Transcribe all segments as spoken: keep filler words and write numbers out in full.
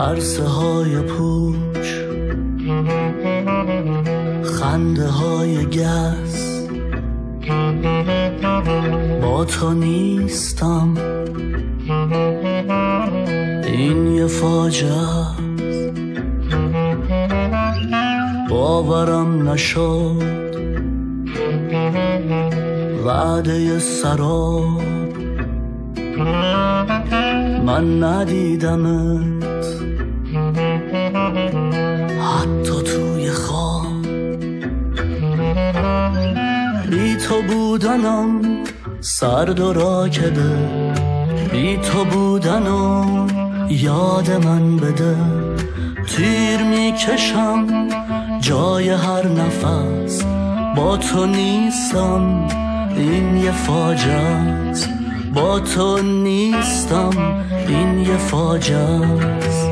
عرصه های پوچ، خنده های گس، با تو نیستم، این یه فاجعه است. باورم نشد وعده سراب، من ندیدمت حتی توی خواب. بی تو بودنم سرد و راکده، بی تو بودنم یاد من بده. تیر میکشم جای هر نفس، با تو نیستم، این یه فاجعه است. با تو نیستم، این یه فاجعه است.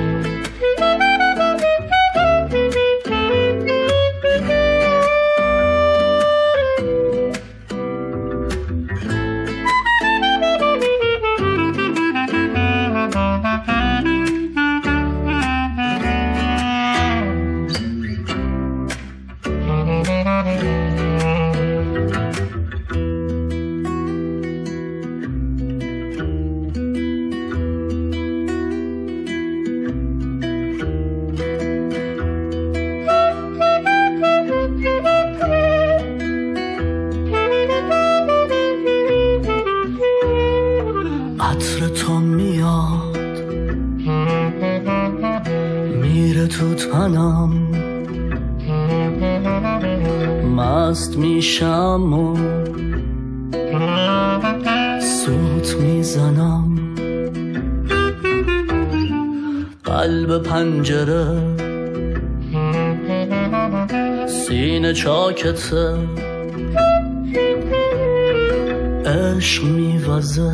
عطر تو میاد میره تو تنم، مست میشم و سوت میزنم. قلب پنجره سینه چاکته، عشق میوزه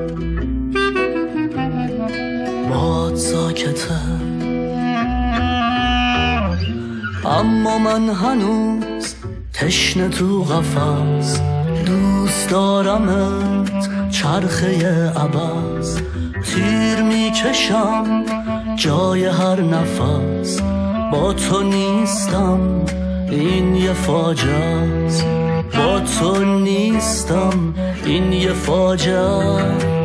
باد ساکته. اما من هنوز تشنه تو قفس، دوست دارمت چرخه عبس. تیر میکشم جای هر نفس، با تو نیستم، این یه فاجعه است. با تو نیستم، این یه فاجعه است.